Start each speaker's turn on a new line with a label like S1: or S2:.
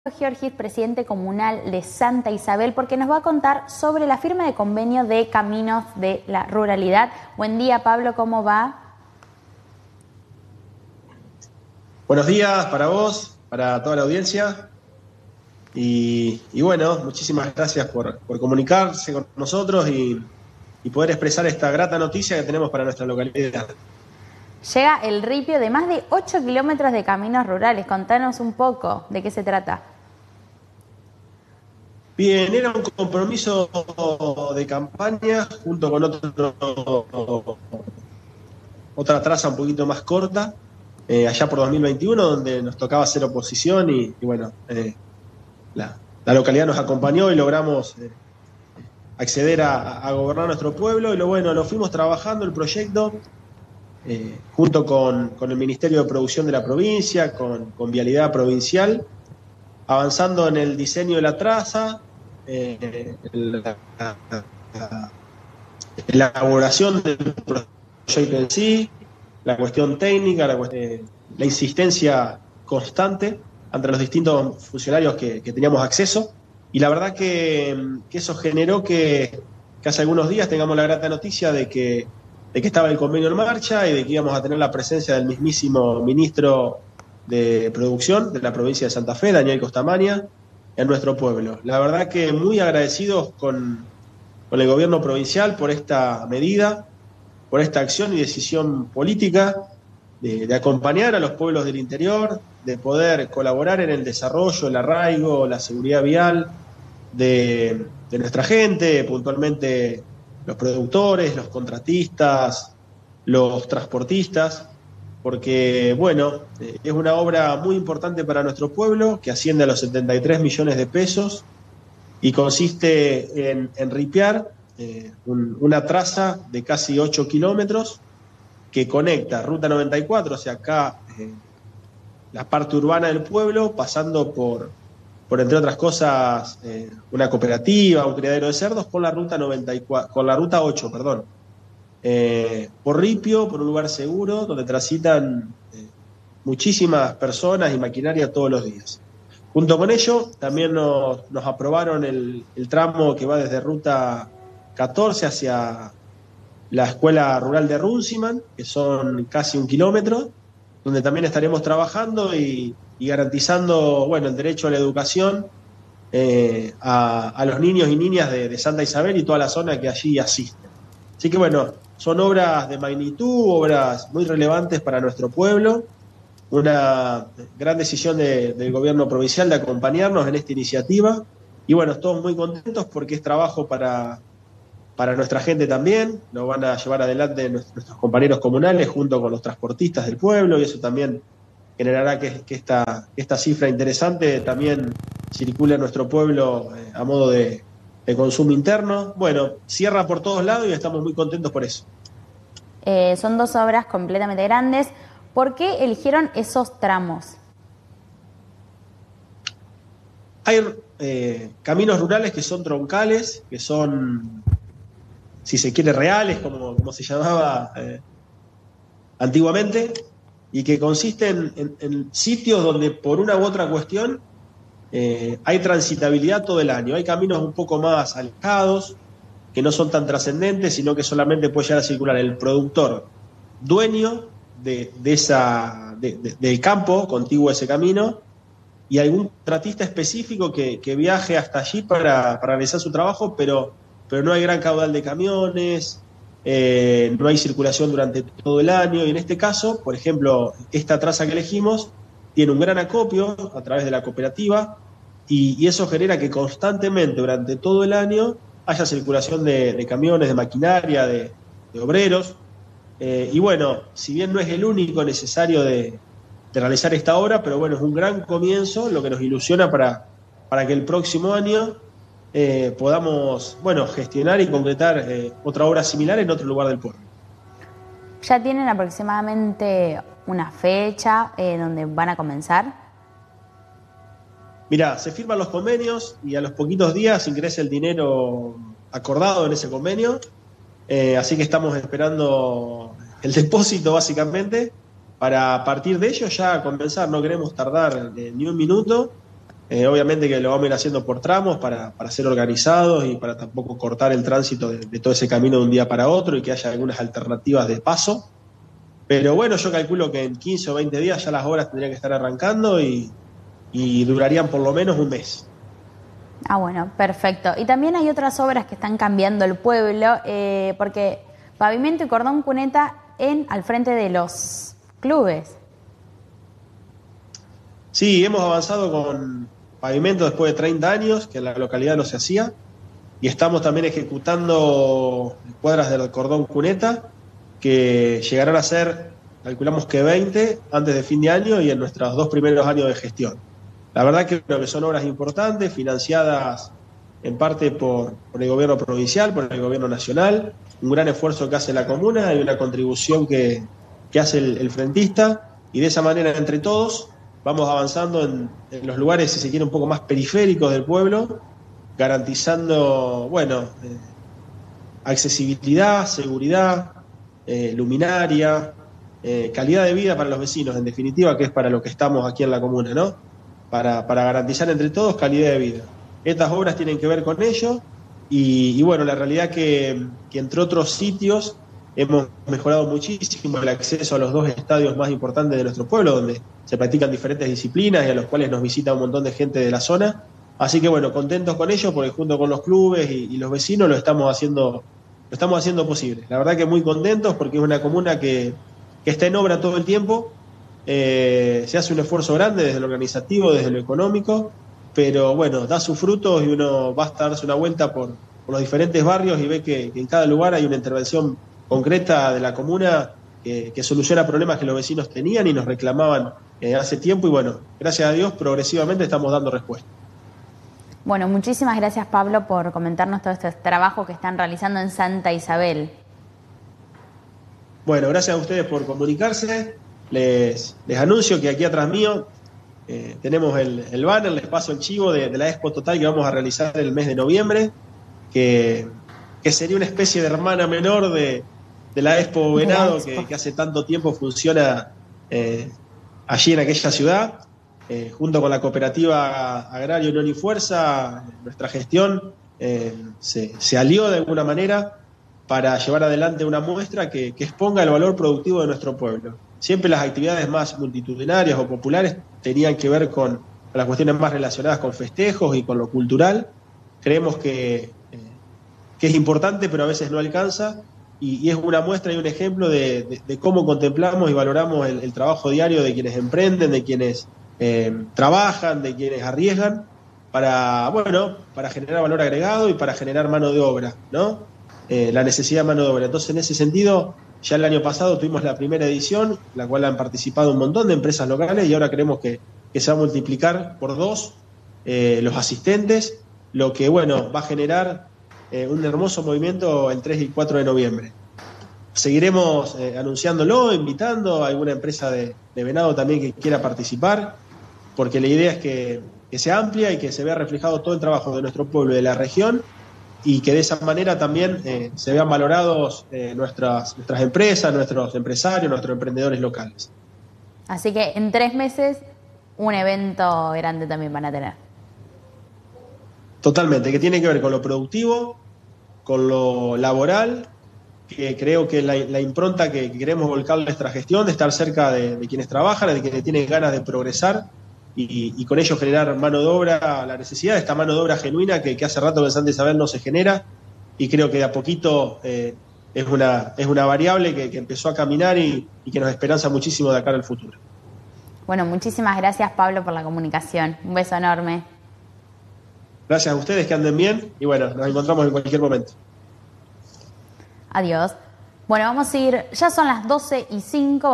S1: Giorgis, presidente comunal de Santa Isabel, porque nos va a contar sobre la firma de convenio de Caminos de la Ruralidad. Buen día, Pablo, ¿cómo va?
S2: Buenos días para vos, para toda la audiencia. Y bueno, muchísimas gracias por comunicarse con nosotros y poder expresar esta grata noticia que tenemos para nuestra localidad.
S1: Llega el ripio de más de 8 kilómetros de caminos rurales. Contanos un poco de qué se trata.
S2: Bien, era un compromiso de campaña junto con otra traza un poquito más corta, allá por 2021, donde nos tocaba hacer oposición y bueno, la localidad nos acompañó y logramos acceder a gobernar nuestro pueblo. Y lo fuimos trabajando el proyecto junto con el Ministerio de Producción de la provincia, con Vialidad Provincial, avanzando en el diseño de la traza, la elaboración del proyecto en sí, la cuestión técnica, la insistencia constante entre los distintos funcionarios que teníamos acceso. Y la verdad que eso generó que hace algunos días tengamos la grata noticia de que estaba el convenio en marcha y de que íbamos a tener la presencia del mismísimo ministro de Producción de la provincia de Santa Fe, Daniel Costamaña, en nuestro pueblo. La verdad que muy agradecidos con el gobierno provincial por esta medida, por esta acción y decisión política de acompañar a los pueblos del interior, de poder colaborar en el desarrollo, el arraigo, la seguridad vial de nuestra gente, puntualmente los productores, los contratistas, los transportistas, porque es una obra muy importante para nuestro pueblo, que asciende a los 73 millones de pesos y consiste en ripiar una traza de casi 8 kilómetros que conecta Ruta 94, o sea, acá la parte urbana del pueblo, pasando por entre otras cosas, una cooperativa, un criadero de cerdos, con la Ruta 94, con la Ruta 8, perdón. Por ripio, por un lugar seguro, donde transitan muchísimas personas y maquinaria todos los días. Junto con ello, también nos aprobaron el tramo que va desde Ruta 14 hacia la Escuela Rural de Runciman, que son casi 1 kilómetro, donde también estaremos trabajando y garantizando el derecho a la educación a los niños y niñas de Santa Isabel y toda la zona que allí asisten. Así que son obras de magnitud, obras muy relevantes para nuestro pueblo, una gran decisión del gobierno provincial de acompañarnos en esta iniciativa y todos muy contentos porque es trabajo para nuestra gente también, lo van a llevar adelante nuestros compañeros comunales junto con los transportistas del pueblo y eso también generará que esta cifra interesante también circule en nuestro pueblo a modo de consumo interno. Cierra por todos lados y estamos muy contentos por eso.
S1: Son dos obras completamente grandes. ¿Por qué eligieron esos tramos?
S2: Hay caminos rurales que son troncales, que son, si se quiere, reales, como se llamaba antiguamente, y que consisten en sitios donde por una u otra cuestión hay transitabilidad todo el año. Hay caminos un poco más alejados, que no son tan trascendentes, sino que solamente puede llegar a circular el productor dueño del campo contiguo a ese camino y algún contratista específico que viaje hasta allí para realizar su trabajo, pero no hay gran caudal de camiones, no hay circulación durante todo el año. Y en este caso, por ejemplo, esta traza que elegimos tiene un gran acopio a través de la cooperativa y eso genera que constantemente durante todo el año haya circulación de camiones, de maquinaria, de obreros. Si bien no es el único necesario de realizar esta obra, pero es un gran comienzo, lo que nos ilusiona para que el próximo año podamos gestionar y concretar otra obra similar en otro lugar del pueblo.
S1: ¿Ya tienen aproximadamente una fecha donde van a comenzar?
S2: Mirá, se firman los convenios y a los poquitos días ingresa el dinero acordado en ese convenio, así que estamos esperando el depósito básicamente para a partir de ello ya comenzar. No queremos tardar ni un minuto Obviamente que lo vamos a ir haciendo por tramos para ser organizados y para tampoco cortar el tránsito de todo ese camino de un día para otro y que haya algunas alternativas de paso. Pero bueno, yo calculo que en 15 o 20 días ya las obras tendrían que estar arrancando y durarían por lo menos un mes.
S1: Ah, bueno, perfecto. Y también hay otras obras que están cambiando el pueblo, porque pavimento y cordón cuneta al frente de los clubes.
S2: Sí, hemos avanzado con pavimento después de 30 años, que en la localidad no se hacía, y estamos también ejecutando cuadras del cordón cuneta, que llegarán a ser, calculamos que 20 antes de fin de año y en nuestros 2 primeros años de gestión. La verdad que creo que son obras importantes, financiadas en parte por el gobierno provincial, por el gobierno nacional, un gran esfuerzo que hace la comuna y una contribución que hace el frentista, y de esa manera entre todos vamos avanzando en los lugares, si se quiere, un poco más periféricos del pueblo, garantizando, bueno, accesibilidad, seguridad, luminaria, calidad de vida para los vecinos, en definitiva, que es para lo que estamos aquí en la comuna, ¿no? Para garantizar entre todos calidad de vida. Estas obras tienen que ver con ello y bueno, la realidad que entre otros sitios hemos mejorado muchísimo el acceso a los 2 estadios más importantes de nuestro pueblo, donde se practican diferentes disciplinas y a los cuales nos visita un montón de gente de la zona. Así que bueno, contentos con ello, porque junto con los clubes y los vecinos lo estamos haciendo posible. La verdad que muy contentos, porque es una comuna que está en obra todo el tiempo. Se hace un esfuerzo grande desde lo organizativo, desde lo económico, pero bueno, da sus frutos y uno basta darse una vuelta por los diferentes barrios y ve que en cada lugar hay una intervención concreta de la comuna que soluciona problemas que los vecinos tenían y nos reclamaban hace tiempo, y bueno, gracias a Dios progresivamente estamos dando respuesta.
S1: Bueno, muchísimas gracias, Pablo, por comentarnos todo este trabajo que están realizando en Santa Isabel.
S2: Bueno, gracias a ustedes por comunicarse. Les anuncio que aquí atrás mío tenemos el banner, les paso el chivo de la Expo Total que vamos a realizar el mes de noviembre, que sería una especie de hermana menor de la Expo Venado, que hace tanto tiempo funciona allí en aquella ciudad. Junto con la cooperativa agraria Unión y Fuerza, nuestra gestión se alió de alguna manera para llevar adelante una muestra que exponga el valor productivo de nuestro pueblo. Siempre las actividades más multitudinarias o populares tenían que ver con las cuestiones más relacionadas con festejos y con lo cultural. Creemos que es importante, pero a veces no alcanza, y es una muestra y un ejemplo de cómo contemplamos y valoramos el trabajo diario de quienes emprenden, de quienes trabajan, de quienes arriesgan para generar valor agregado y para generar mano de obra, ¿no? La necesidad de mano de obra. Entonces, en ese sentido, ya el año pasado tuvimos la primera edición, la cual han participado un montón de empresas locales, y ahora creemos que se va a multiplicar por 2 los asistentes, lo que, bueno, va a generar un hermoso movimiento el 3 y 4 de noviembre. Seguiremos anunciándolo, invitando a alguna empresa de Venado también que quiera participar, porque la idea es que sea amplia y que se vea reflejado todo el trabajo de nuestro pueblo y de la región, y que de esa manera también se vean valorados nuestras empresas, nuestros empresarios, nuestros emprendedores locales.
S1: Así que en 3 meses un evento grande también van a tener.
S2: Totalmente, que tiene que ver con lo productivo, con lo laboral, que creo que la impronta que queremos volcar a nuestra gestión, de estar cerca de quienes trabajan, de quienes tienen ganas de progresar y con ello generar mano de obra, la necesidad de esta mano de obra genuina que hace rato que en Santa Isabel no se genera, y creo que de a poquito es una variable que empezó a caminar y que nos esperanza muchísimo de cara al futuro.
S1: Bueno, muchísimas gracias, Pablo, por la comunicación. Un beso enorme.
S2: Gracias a ustedes, que anden bien, y bueno, nos encontramos en cualquier momento.
S1: Adiós. Bueno, vamos a ir, ya son las 12:05.